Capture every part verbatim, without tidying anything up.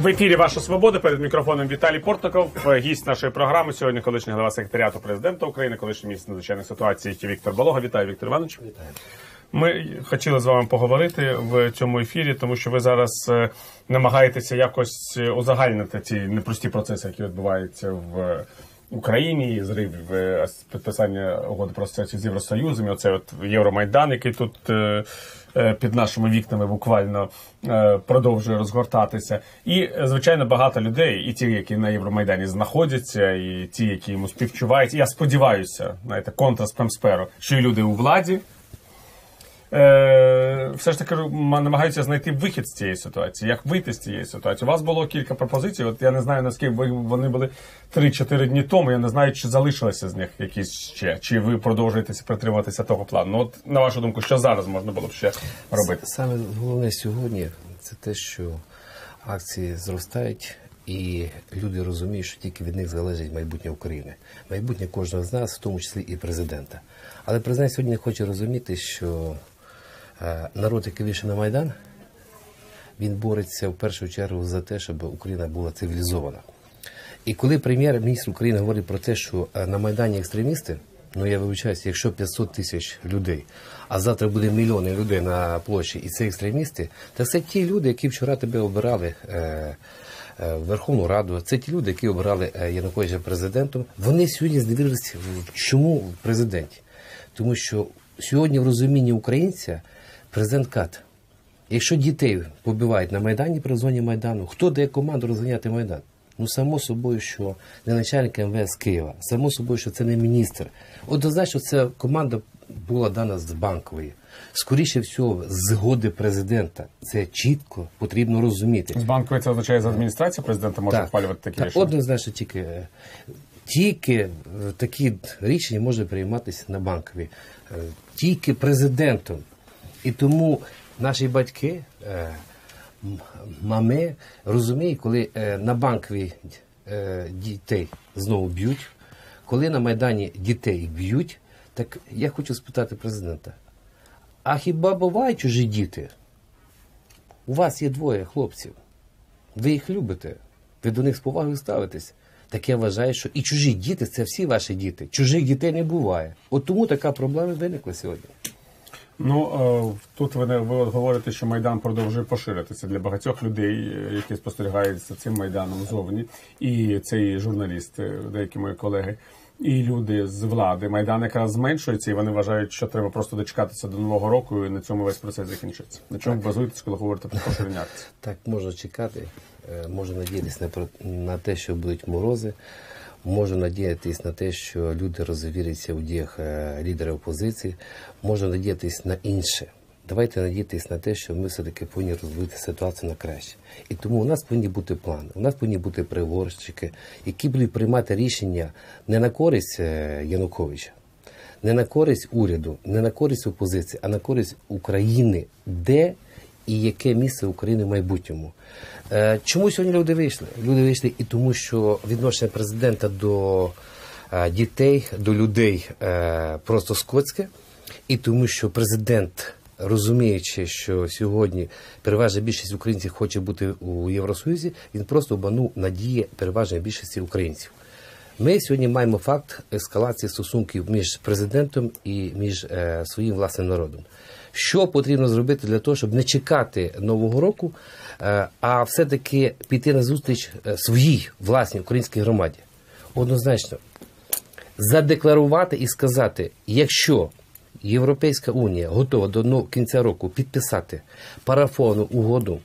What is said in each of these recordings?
В ефірі «Ваша свобода», перед мікрофоном Віталій Портников, гість нашої програми сьогодні колишній голова секретаріату президента України, колишній міністр надзвичайних ситуацій Віктор Балога. Вітаю, Віктор Іванович. Вітаю. Ми хотіли з вами поговорити в цьому ефірі, тому що ви зараз намагаєтеся якось узагальнити ці непрості процеси, які відбуваються в Україні, зрив підписання угоди про асоціацію з Євросоюзом, оце от Євромайдан, який тут під нашими вікнами буквально продовжує розгортатися. І, звичайно, багато людей, і ті, які на Євромайдані знаходяться, і ті, які йому співчувають. І я сподіваюся, знаєте, контра спемсперу, що і люди у владі, все ж таки намагаються знайти вихід з цієї ситуації, як вийти з цієї ситуації. У вас було кілька пропозицій, от я не знаю, наскільки вони були три-чотири дні тому, я не знаю, чи залишилися з них якісь ще, чи ви продовжуєтеся притримуватися того плану. Ну, от, на вашу думку, що зараз можна було б ще робити? Саме головне сьогодні – це те, що акції зростають, і люди розуміють, що тільки від них залежить майбутнє України. Майбутнє кожного з нас, в тому числі і президента. Але президент сьогодні хоче розуміти, що народ, який вийшов на Майдан, він бореться в першу чергу за те, щоб Україна була цивілізована. І коли прем'єр-міністр України говорить про те, що на Майдані екстремісти, ну я вибачаюся, якщо п'ятсот тисяч людей, а завтра буде мільйони людей на площі, і це екстремісти, то це ті люди, які вчора тебе обирали е, е, в Верховну Раду, це ті люди, які обирали Януковича президентом. Вони сьогодні зневірились в чому в президенті? Тому що сьогодні в розумінні українця президент кат. Якщо дітей побивають на Майдані, при зоні Майдану, хто дає команду розганяти Майдан? Ну, само собою, що не начальник ем ве ес Києва, само собою, що це не міністр. Однозначно, ця команда була дана з Банкової. Скоріше всього, згоди президента. Це чітко потрібно розуміти. З Банкової це означає, за адміністрація президента може ухвалювати такі так, рішення? Однозначно, тільки, тільки такі рішення можуть прийматися на Банковій. Тільки президентом. І тому наші батьки, мами розуміють, коли на Банковій дітей знову б'ють, коли на Майдані дітей б'ють, так я хочу спитати президента, а хіба бувають чужі діти? У вас є двоє хлопців, ви їх любите, ви до них з повагою ставитесь. Так я вважаю, що і чужі діти – це всі ваші діти. Чужих дітей не буває. От тому така проблема виникла сьогодні. Ну, тут ви, ви говорите, що Майдан продовжує поширитися для багатьох людей, які спостерігають за цим Майданом зовні. І це і журналісти, деякі мої колеги, і люди з влади. Майдан якраз зменшується, і вони вважають, що треба просто дочекатися до Нового року, і на цьому весь процес закінчиться. На чому базуєтесь, коли говорите про поширення акцій? Так, можна чекати, можна надіятися на, на те, що будуть морози. Можу надіятися на те, що люди розвіряться у діях лідера опозиції. Можу надіятися на інше. Давайте надіятися на те, що ми все-таки повинні розвити ситуацію на краще. І тому у нас повинні бути плани, у нас повинні бути переговорщики, які будуть приймати рішення не на користь Януковича, не на користь уряду, не на користь опозиції, а на користь України, де і яке місце України в майбутньому. Чому сьогодні люди вийшли? Люди вийшли і тому, що відношення президента до дітей, до людей просто скотське, і тому, що президент, розуміючи, що сьогодні переважна більшість українців хоче бути у Євросоюзі, він просто обманув надії переважної більшості українців. Ми сьогодні маємо факт ескалації стосунків між президентом і між е, своїм власним народом. Що потрібно зробити для того, щоб не чекати Нового року, е, а все-таки піти на зустріч е, своїй власній українській громаді? Однозначно, задекларувати і сказати, якщо Європейська Унія готова до кінця року підписати парафовану угоду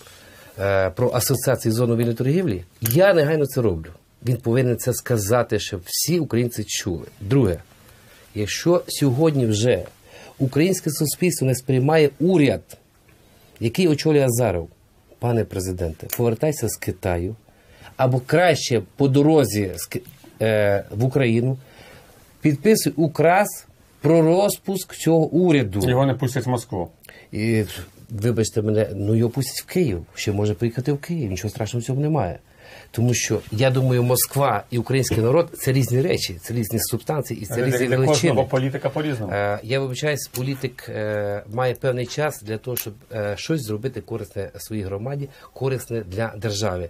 е, про асоціацію з зону вільної торгівлі, я негайно це роблю. Він повинен це сказати, щоб всі українці чули. Друге, якщо сьогодні вже українське суспільство не сприймає уряд, який очолює Азаров, пане президенте, повертайся з Китаю, або краще по дорозі е, в Україну, підписуй указ про розпуск цього уряду. Його не пустять в Москву. І, вибачте мене, ну його пустять в Київ, ще може приїхати в Київ, нічого страшного в цьому немає. Тому що, я думаю, Москва і український народ – це різні речі, це різні субстанції і це Для- різні для величини. кожного політика по-різному. Е, Я вибачаюсь, політик е, має певний час для того, щоб е, щось зробити корисне своїй громаді, корисне для держави.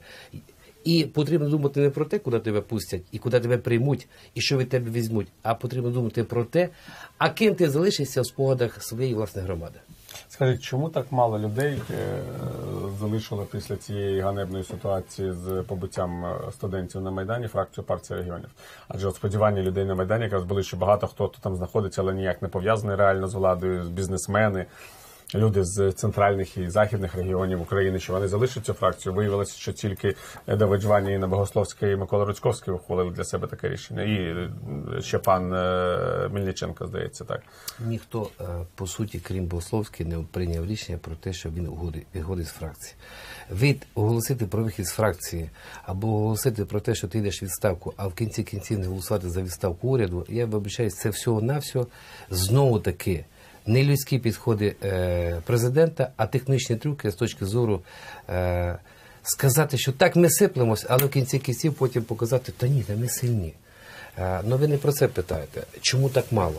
І потрібно думати не про те, куди тебе пустять, і куди тебе приймуть, і що від тебе візьмуть, а потрібно думати про те, а ким ти залишишся в спогадах своєї власної громади. Скажіть, чому так мало людей е, залишили після цієї ганебної ситуації з побиттям е, студентів на Майдані фракцію партії регіонів? Адже от сподівання людей на Майдані якраз були, що багато хто тут там знаходиться, але ніяк не пов'язаний реально з владою, бізнесмени, люди з центральних і західних регіонів України, що вони залишать цю фракцію. Виявилося, що тільки Давид Жванія, Інна Богословська і Микола Руцьковський ухвалили для себе таке рішення. І е, ще пан е, Мельниченко, здається, так. Ніхто, е, по суті, крім Богословський, не прийняв рішення про те, що він угоди- виходить з фракції. Від оголосити про вихід з фракції або оголосити про те, що ти йдеш в відставку, а в кінці кінців не голосувати за відставку уряду, я вибачаюсь, це всього-навсього знову таки не людські підходи е, президента, а технічні трюки з точки зору е, сказати, що так ми сиплемось, але в кінці кінців потім показати, та ні, та ми сильні. Е, ну ви не про це питаєте. Чому так мало?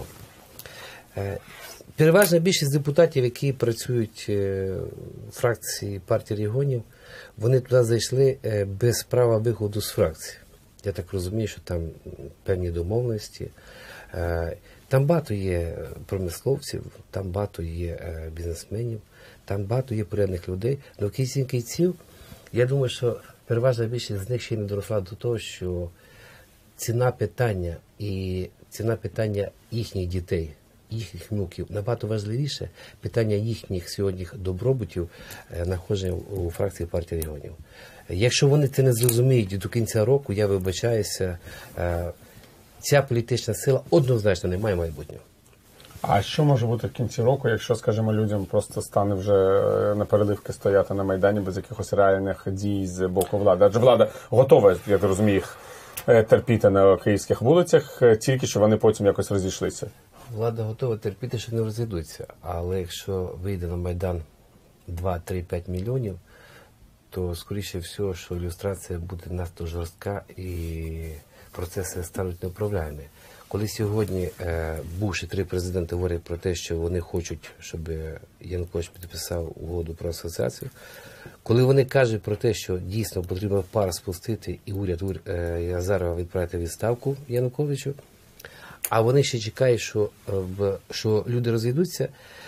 Е, переважна більшість депутатів, які працюють е, в фракції партії регіонів, вони туди зайшли е, без права виходу з фракції. Я так розумію, що там певні домовленості. Е, Там багато є промисловців, там багато є е, бізнесменів, там багато є порядних людей. Але в кінці кінців, я думаю, що переважна більшість з них ще й не доросла до того, що ціна питання і ціна питання їхніх дітей, їхніх внуків набагато важливіше питання їхніх сьогодні добробутів е, знаходження у фракції партії регіонів. Якщо вони це не зрозуміють до кінця року, я вибачаюся, е, ця політична сила однозначно не має майбутнього. А що може бути в кінці року, якщо, скажімо, людям просто стане вже на переливки стояти на Майдані без якихось реальних дій з боку влади? Адже влада готова, я розумію, їх терпіти на київських вулицях, тільки що вони потім якось розійшлися. Влада готова терпіти, що не розійдуться. Але якщо вийде на Майдан два, три, п'ять мільйонів, то, скоріше всього, що ілюстрація буде надто жорстка і процеси стануть неуправляємі. Коли сьогодні е, бувші три президенти говорять про те, що вони хочуть, щоб Янукович підписав угоду про асоціацію, коли вони кажуть про те, що дійсно потрібно пар спустити і уряд е, Азарова відправити відставку Януковичу, а вони ще чекають, що, е, що люди розійдуться,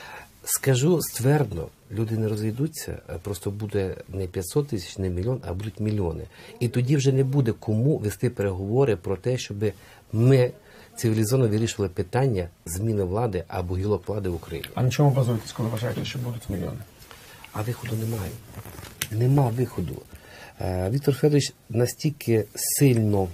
скажу ствердно, люди не розійдуться, просто буде не п'ятсот тисяч, не мільйон, а будуть мільйони. І тоді вже не буде кому вести переговори про те, щоб ми цивілізовано вирішували питання зміни влади або гілок влади в Україні. А на чому базуєтесь, коли вважаєте, що будуть мільйони? А виходу немає. Нема виходу. Віктор Федорович настільки сильно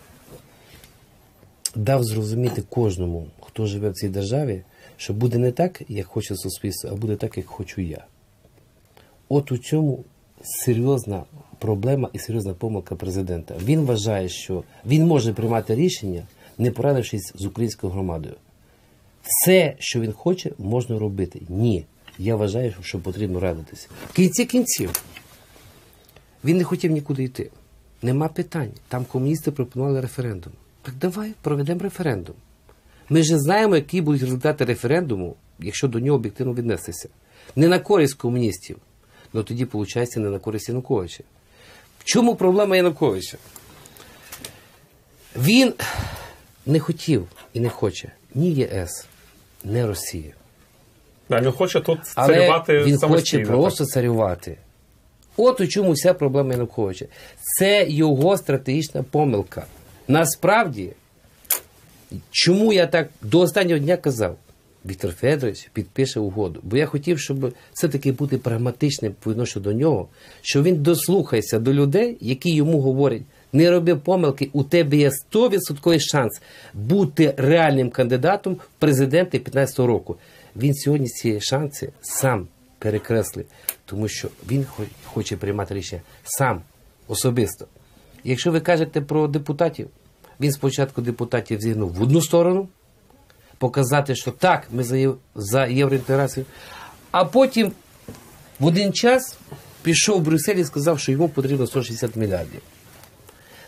дав зрозуміти кожному, хто живе в цій державі, що буде не так, як хоче суспільство, а буде так, як хочу я. От у цьому серйозна проблема і серйозна помилка президента. Він вважає, що він може приймати рішення, не порадившись з українською громадою. Все, що він хоче, можна робити. Ні. Я вважаю, що потрібно радитися. В кінці кінців він не хотів нікуди йти. Нема питань. Там комуністи пропонували референдум. Так давай проведемо референдум. Ми ж знаємо, які будуть результати референдуму, якщо до нього об'єктивно віднестися. Не на користь комуністів, але тоді, виходить, не на користь Януковича. В чому проблема Януковича? Він не хотів і не хоче ні ЄС, ні Росії. А він хоче тут Але царювати він самостійно. хоче просто царювати. От у чому вся проблема Януковича. Це його стратегічна помилка. Насправді, чому я так до останнього дня казав, Віктор Федорович підпише угоду. Бо я хотів, щоб все-таки бути прагматичним по відношенню до нього, що він дослухається до людей, які йому говорять, не роби помилки, у тебе є сто відсотків шанс бути реальним кандидатом в президенти п'ятнадцятого року. Він сьогодні ці шанси сам перекреслив, тому що він хоче приймати рішення сам, особисто. Якщо ви кажете про депутатів, він спочатку депутатів зігнув в одну сторону, показати, що так, ми за, єв... за євроінтеграцію, а потім в один час пішов в Брюссель і сказав, що йому потрібно сто шістдесят мільярдів.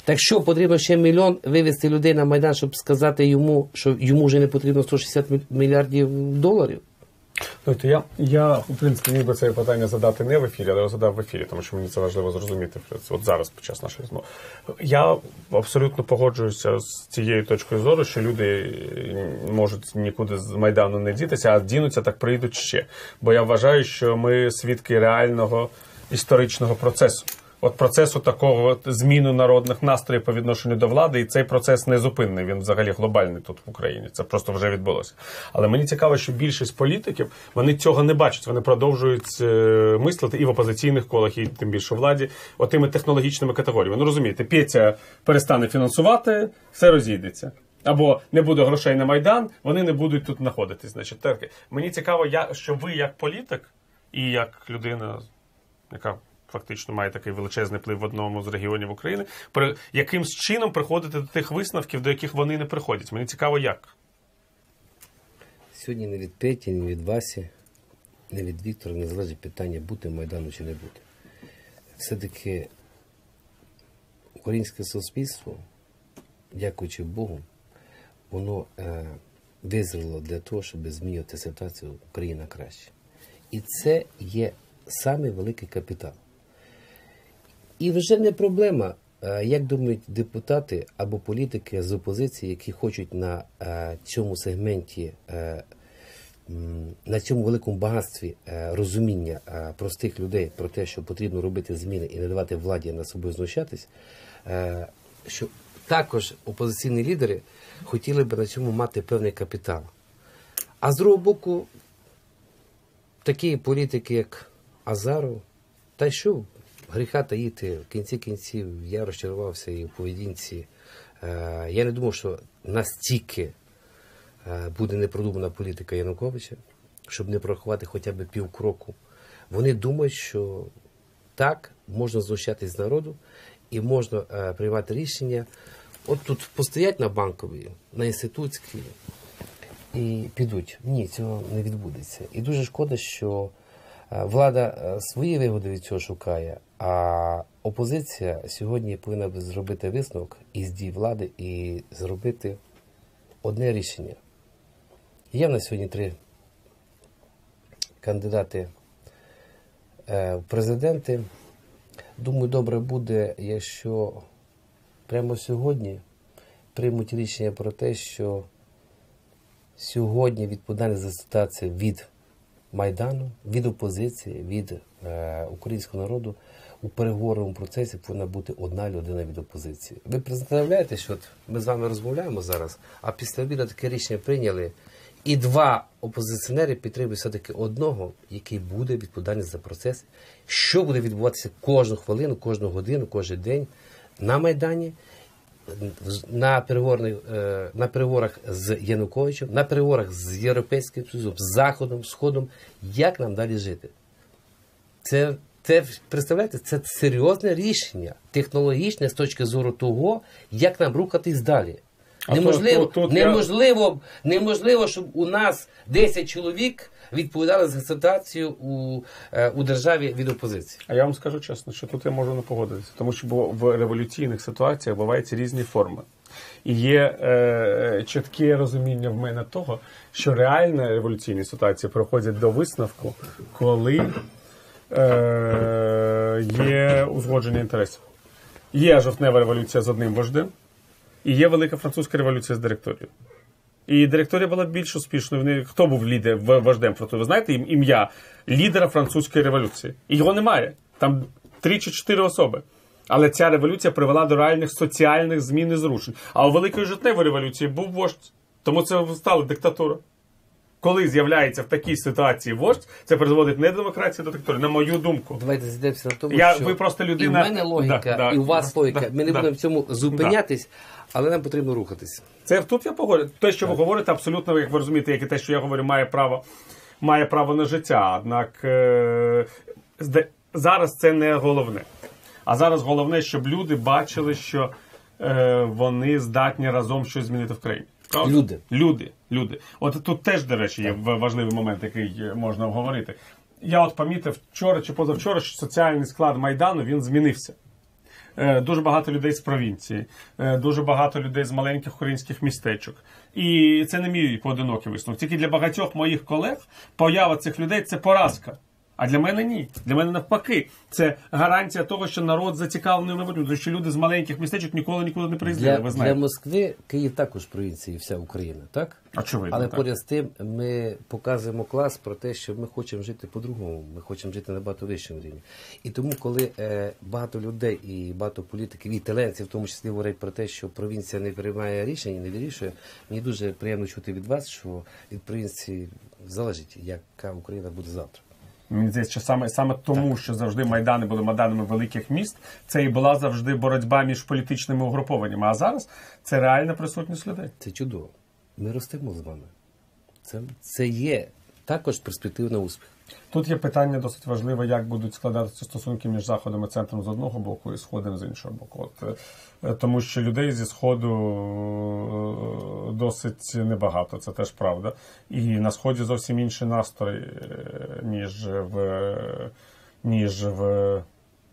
Так що, потрібно ще мільйон вивезти людей на Майдан, щоб сказати йому, що йому вже не потрібно сто шістдесят мільярдів доларів? Ну, то я, я, в принципі, міг би це питання задати не в ефірі, але я задав в ефірі, тому що мені це важливо зрозуміти от зараз, під час нашої розмови. Я абсолютно погоджуюся з цією точкою зору, що люди можуть нікуди з Майдану не дітися, а дінуться, так прийдуть ще. Бо я вважаю, що ми свідки реального історичного процесу. От процесу такого от зміну народних настроїв по відношенню до влади, і цей процес незупинний, він взагалі глобальний тут в Україні, це просто вже відбулося. Але мені цікаво, що більшість політиків, вони цього не бачать, вони продовжують е, мислити і в опозиційних колах, і тим більше у владі, отими технологічними категоріями. Ну розумієте, Петя перестане фінансувати, все розійдеться. Або не буде грошей на Майдан, вони не будуть тут знаходитись. Значить, так. Мені цікаво, я, що ви як політик і як людина, яка фактично має такий величезний вплив в одному з регіонів України, при яким чином приходити до тих висновків, до яких вони не приходять? Мені цікаво, як. Сьогодні не від Петі, не від Васі, не від Віктора не залежить питання, бути Майдану чи не бути. Все-таки українське суспільство, дякуючи Богу, воно е, визріло для того, щоб змінювати ситуацію Україна краще. І це є самий великий капітал. І вже не проблема, як думають депутати або політики з опозиції, які хочуть на цьому сегменті, на цьому великому багатстві розуміння простих людей про те, що потрібно робити зміни і не давати владі над собою знущатись, що також опозиційні лідери хотіли б на цьому мати певний капітал. А з другого боку, такі політики, як Азаров, та що гріха таїти, в кінці кінців я розчарувався і в поведінці. Я не думав, що настільки буде непродумана політика Януковича, щоб не прорахувати хоча б півкроку. Вони думають, що так, можна знущатись з народу і можна приймати рішення. От тут постоять на Банковій, на Інститутській і підуть. Ні, цього не відбудеться. І дуже шкода, що влада свої вигоди від цього шукає, а опозиція сьогодні повинна зробити висновок із дій влади і зробити одне рішення. Є в нас сьогодні три кандидати в президенти. Думаю, добре буде, якщо прямо сьогодні приймуть рішення про те, що сьогодні відповідальність за ситуацію від Майдану, від опозиції, від е, українського народу у переговорному процесі повинна бути одна людина від опозиції. Ви представляєте, що от ми з вами розмовляємо зараз, а після обіду таке рішення прийняли, і два опозиціонери підтримують все-таки одного, який буде відповідальний за процес, що буде відбуватися кожну хвилину, кожну годину, кожен день на Майдані, на переговорах, на переговорах з Януковичем, на переговорах з Європейським Союзом, з Заходом, Сходом, як нам далі жити. Це, це, представляєте, це серйозне рішення, технологічне з точки зору того, як нам рухатись далі. А Неможливо, тут, тут, неможливо, неможливо, щоб у нас десять чоловік відповідали за ситуацію у, у державі від опозиції. А я вам скажу чесно, що тут я можу не погодитися, тому що в революційних ситуаціях бувають різні форми. І є е, чітке розуміння в мене того, що реальна революційні ситуації приходять до висновку, коли е, є узгодження інтересів. Є жовтнева революція з одним вождем, і є Велика Французька революція з директорією. І директорія була більш успішною. Хто був лідер, вождем фронту? Ви знаєте ім'я лідера французької революції? І його немає. Там три чи чотири особи. Але ця революція привела до реальних соціальних змін і зрушень. А у Великої жовтневої революції був вождь. Тому це стала диктатура. Коли з'являється в такій ситуації вождь, це призводить не до демократії, а до диктатури, на мою думку. Давайте зійдемося на тому, Я, що ви просто людина... і в мене логіка, да, да, і у вас да, логіка. да, Ми не да. будемо в цьому зупинятись, але нам потрібно рухатись. Це тут я погоджу. Те, що ви говорите, абсолютно, як ви розумієте, як і те, що я говорю, має право, має право на життя. Однак е- зараз це не головне. А зараз головне, щоб люди бачили, що е- вони здатні разом щось змінити в країні. Правда? Люди. Люди. Люди. От тут теж, до речі, є важливий момент, який можна обговорити. Я от помітив вчора чи позавчора, що соціальний склад Майдану, він змінився. е, дуже багато людей з провінції, е, дуже багато людей з маленьких українських містечок. І це не мій поодинокий висновок. Тільки для багатьох моїх колег поява цих людей – це поразка. А для мене ні. Для мене навпаки. Це гарантія того, що народ зацікавлений в майбутньому, тому що люди з маленьких містечок ніколи нікуди не приїздили, Для, ви знаєте. для Москви Київ також провінція і вся Україна, так? Очевидно, Але так. поряд з тим ми показуємо клас про те, що ми хочемо жити по-другому, ми хочемо жити на багато вищому рівні. І тому, коли е, багато людей і багато політиків, і теленців, в тому числі, говорять про те, що провінція не приймає рішення, не вирішує, мені дуже приємно чути від вас, що від провінції залежить, яка Україна буде завтра. Мені здається, що саме, саме тому, що завжди майдани були майданами великих міст, це і була завжди боротьба між політичними угрупованнями. А зараз це реальна присутність людей. Це чудово. Ми ростемо з вами. Це, це є також перспектива на успіх. Тут є питання досить важливе, як будуть складатися стосунки між Заходом і Центром з одного боку і Сходом з іншого боку. От, е, тому що людей зі Сходу е, досить небагато, це теж правда. І на Сході зовсім інші настрої, е, ніж в, ніж в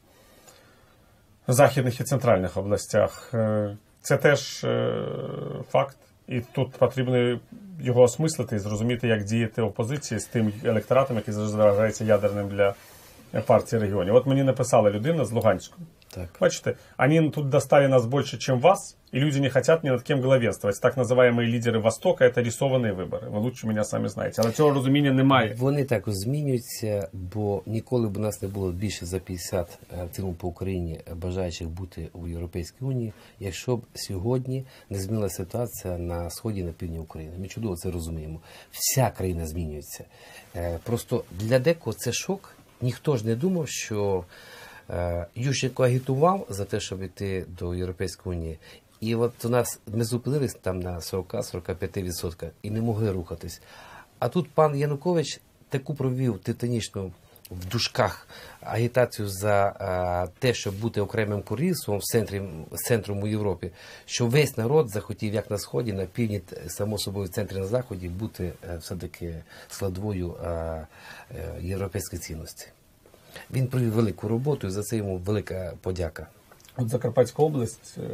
західних і центральних областях. Е, це теж е, факт. І тут потрібно його осмислити і зрозуміти, як діяти опозиції з тим електоратом, який залишається ядерним для партії регіонів. От мені написала людина з Луганську. Так. Бачите, они тут достали нас больше, чем вас, и люди не хотят ни над кем главенствовать. Так называемые лидеры Востока – это рисованные вибори. Ви лучше мене самі знаєте. Але цього розуміння немає. Вони також змінюються, бо ніколи б у нас не було більше за п'ятдесят в цілому по Україні бажаючих бути у Європейській Унії, якщо б сьогодні не змінилася ситуація на сході і на півдні України. Ми чудово це розуміємо. Вся країна змінюється. Просто для декого це шок. Ніхто ж не думав, що Ющенко агітував за те, щоб йти до Європейської Унії. І от у нас ми зупинились там на сорок - сорок п'ять відсотків і не могли рухатись. А тут пан Янукович таку провів титанічну в дужках агітацію за а, те, щоб бути окремим королівством в центрі, центром у Європі, що весь народ захотів як на Сході, на півдні, само собою в центрі на Заході, бути а, все-таки складовою а, а, європейської цінності. Він провів велику роботу, і за це йому велика подяка. От Закарпатська область е-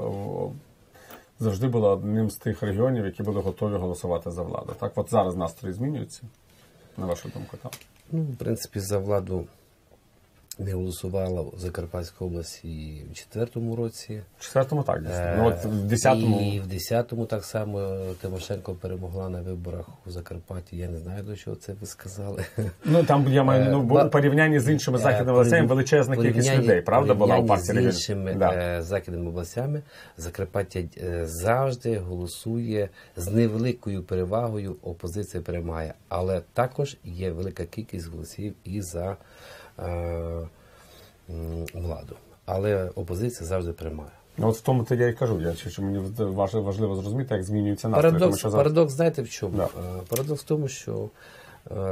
завжди була одним з тих регіонів, які були готові голосувати за владу. Так, от зараз настрої змінюються, на вашу думку, так? Ну, в принципі, за владу не голосувала в Закарпатській області і в четвертому році. В четвертому так, дійсно. Ну, от в десятому... І в десятому так само Тимошенко перемогла на виборах у Закарпатті. Я не знаю, до чого це ви сказали. Ну, там, я маю, ну, Ба- у порівнянні з іншими західними областями величезна кількість людей, правда, була у партії з регіонів? іншими Да. е, західними областями Закарпаття е, завжди голосує з невеликою перевагою, опозиція перемагає. Але також є велика кількість голосів і за е, м, владу. Але опозиція завжди перемагає. Ну, от в тому то я і кажу, я, що мені важ- важливо зрозуміти, як змінюються настрої. Тому Парадокс, що зараз... парадокс, знаєте в чому? Да. Е, Парадокс в тому, що е,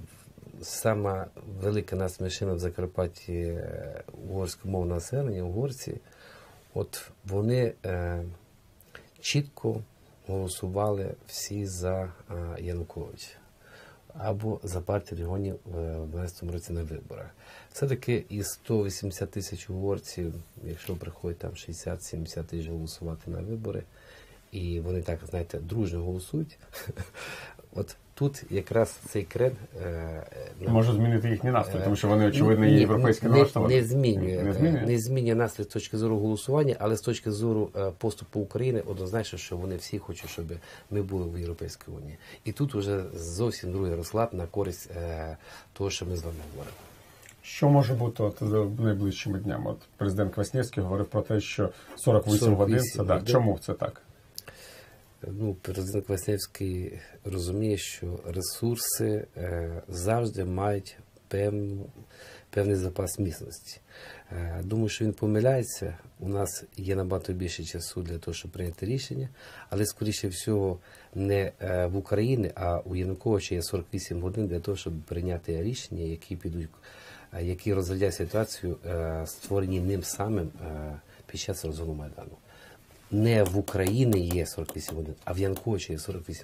сама велика нас меншина в Закарпатті е, угорськомовного населення, угорці, от вони е, чітко голосували всі за е, Януковича або за партію регіонів в дванадцятому році на виборах. Все-таки із сто вісімдесят тисяч угорців, якщо приходить там шістдесят - сімдесят тисяч голосувати на вибори, і вони так, знаєте, дружно голосують, от тут якраз цей крен... Е, Може змінити їхні настрої, тому що вони, очевидно, ні, є європейські не, налаштовані. не змінює, Не змінює? не змінює настрій з точки зору голосування, але з точки зору е, поступу України однозначно, що вони всі хочуть, щоб ми були в Європейській Унії. І тут вже зовсім другий розклад на користь е, того, що ми з вами говоримо. Що може бути от найближчими днями? От президент Квасневський говорив про те, що сорок вісім годин це да. Чому це так? Ну, президент Квасневський розуміє, що ресурси е, завжди мають певну, певний запас міцності. Е, думаю, що він помиляється. У нас є набагато більше часу для того, щоб прийняти рішення, але, скоріше всього, не е, в Україні, а у Януковича є сорок вісім годин для того, щоб прийняти рішення, які підуть, е, які розглядять ситуацію, е, створені ним самим е, під час розгону Майдану. Не в Україні є сорок вісім годин, а в Януковича є сорок вісім годин.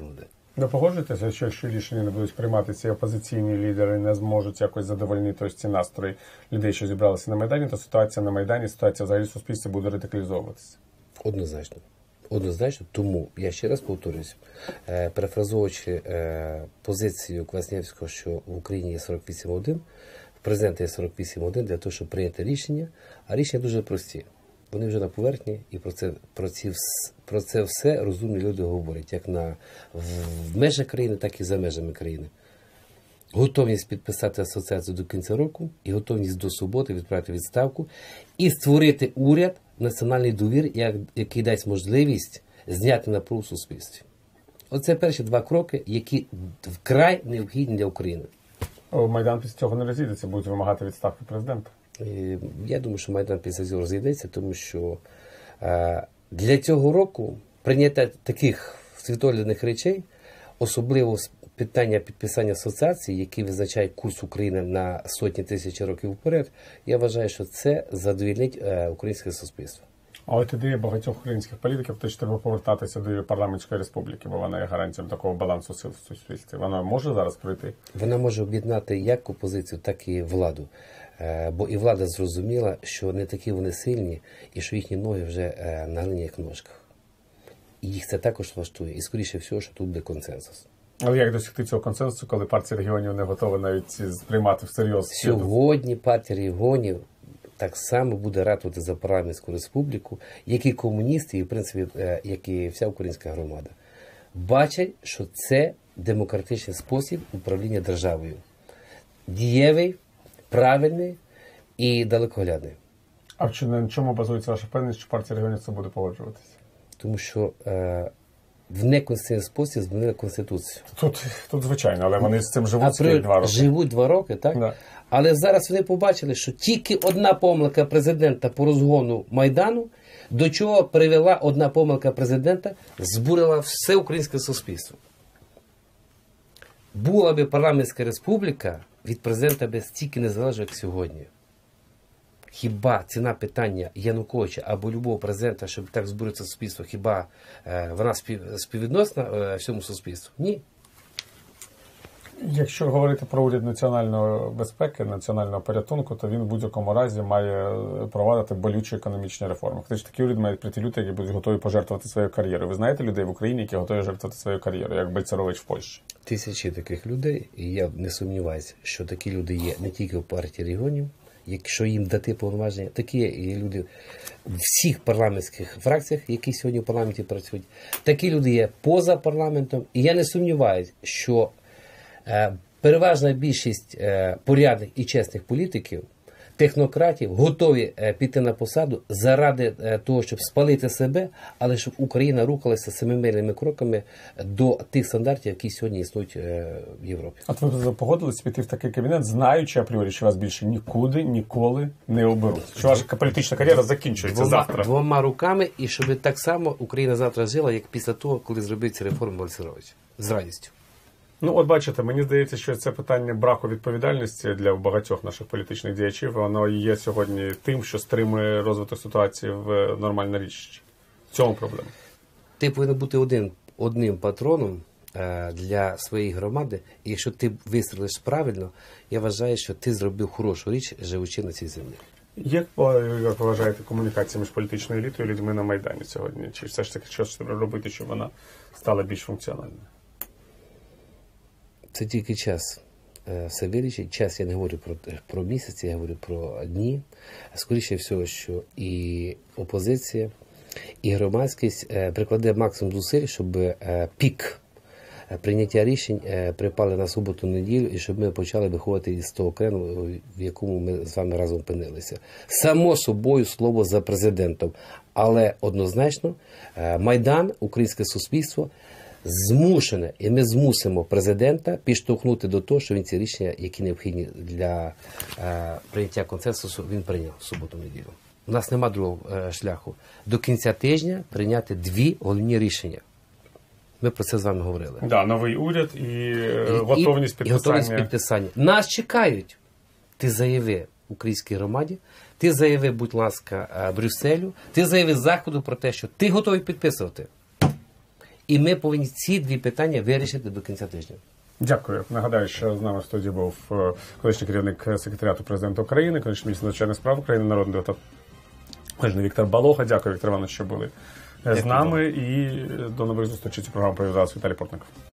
Ви погоджуєтеся, що якщо рішення не будуть приймати, ці опозиційні лідери не зможуть якось задовольнити ось ці настрої людей, що зібралися на Майдані, то ситуація на Майдані, ситуація взагалі в суспільстві буде радикалізовуватися? Однозначно. Однозначно, тому, я ще раз повторюсь, е, перефразовуючи е, позицію Квасневського, що в Україні є сорок вісім один, в президента є сорок вісім один для того, щоб прийняти рішення, а рішення дуже прості. Вони вже на поверхні, і про це, про ці, вс- про це все розумні люди говорять, як на, в, в межах країни, так і за межами країни. Готовність підписати асоціацію до кінця року і готовність до суботи відправити відставку і створити уряд національний довір, як- який дасть можливість зняти напругу в суспільстві. Оце перші два кроки, які вкрай необхідні для України. О, Майдан після цього не розійдеться, будуть вимагати відставки президента. І я думаю, що Майдан після цього розійдеться, тому що е, для цього року прийняття таких світоглядних речей, особливо з питання підписання асоціації, які визначають курс України на сотні тисяч років вперед, я вважаю, що це задовільнить е, українське суспільство. А от ідея багатьох українських політиків, те, що треба повертатися до парламентської республіки, бо вона є гарантією такого балансу сил в суспільстві. Вона може зараз пройти? Вона може об'єднати як опозицію, так і владу. Е, Бо і влада зрозуміла, що не такі вони сильні, і що їхні ноги вже е, на глиняних ножках. І їх це також влаштує. І скоріше всього, що тут буде консенсус. Але як досягти цього консенсусу, коли партія регіонів не готова навіть сприймати всерйоз? Сьогодні партія регіонів так само буде ратувати за парламентську республіку, як і комуністи, і в принципі, е, як і вся українська громада. Бачать, що це демократичний спосіб управління державою. Дієвий, правильний і далекоглядний. А в чи- на чому базується ваша впевненість, що партія регіонів це буде погоджуватися? Тому що е, в неконституційний спосіб змінили Конституцію. Тут, тут звичайно, але вони з цим живуть А скільки, при... два роки. живуть два роки, так? Да. Але зараз вони побачили, що тільки одна помилка президента по розгону Майдану, до чого привела одна помилка президента, збурила все українське суспільство. Була би парламентська республіка, від президента би стільки не залежало, як сьогодні. Хіба ціна питання Януковича або любого президента, щоб так збурити суспільство, хіба е, вона спів... співвідносна е, всьому суспільству? Ні. Якщо говорити про уряд національної безпеки, національного порятунку, то він в будь-якому разі має провадити болючі економічні реформи. Хоча такий уряд мають прийти люди, які будуть готові пожертвувати своєю кар'єрою. Ви знаєте людей в Україні, які готові жертвувати своєю кар'єрою, як Бальцерович в Польщі? Тисячі таких людей, і я не сумніваюся, що такі люди є не тільки в партії регіонів, якщо їм дати повноваження, такі є люди в всіх парламентських фракціях, які сьогодні в парламенті працюють. Такі люди є поза парламентом, і я не сумніваюся, що е, переважна більшість е, порядних і чесних політиків, технократів готові е, піти на посаду заради е, того, щоб спалити себе, але щоб Україна рухалася семимильними кроками до тих стандартів, які сьогодні існують е, в Європі. От ви погодились піти в такий кабінет, знаючи апріорі, що вас більше нікуди, ніколи не оберуть. Що ваша політична кар'єра закінчується Двома, завтра. двома руками, і щоб так само Україна завтра жила, як після того, коли зробив ці реформи Бальцерович. З радістю. Ну, от бачите, мені здається, що це питання браку відповідальності для багатьох наших політичних діячів, воно і є сьогодні тим, що стримує розвиток ситуації в нормальне річ. В цьому проблема. Ти повинен бути один, одним патроном е, для своєї громади, і якщо ти вистрілиш правильно, я вважаю, що ти зробив хорошу річ, живучи на цій землі. Як, як ви вважаєте, комунікація між політичною елітою і людьми на Майдані сьогодні? Чи все ж таки щось треба робити, щоб вона стала більш функціональною? Це тільки час е, все вирішить. Час я не говорю про, про місяці, я говорю про дні. Скоріше всього, що і опозиція, і громадськість е, прикладе максимум зусиль, щоб е, пік е, прийняття рішень е, припали на суботу-неділю, і щоб ми почали виходити із того крену, в якому ми з вами разом опинилися. Само собою слово за президентом. Але однозначно е, Майдан, українське суспільство змушене, і ми змусимо президента підштовхнути до того, що він ці рішення, які необхідні для е, прийняття консенсусу, він прийняв в суботу-неділю. У нас нема другого е, шляху. До кінця тижня прийняти дві головні рішення. Ми про це з вами говорили. Да, новий уряд і, е, І- готовність і підписання. готовність підписання. Нас чекають. Ти заяви українській громаді, ти заяви, будь ласка, е, Брюсселю, ти заяви Заходу про те, що ти готовий підписувати. І ми повинні ці дві питання вирішити до кінця тижня. Дякую. Нагадаю, що з нами в студії був е, колишній керівник секретаріату президента України, колишній міністр надзвичайних справ України, народний депутат Віктор Балога. Дякую, Віктор Іванович, що були з нами. І до нових зустрічей. Цю програму пов'язав Віталій Портников.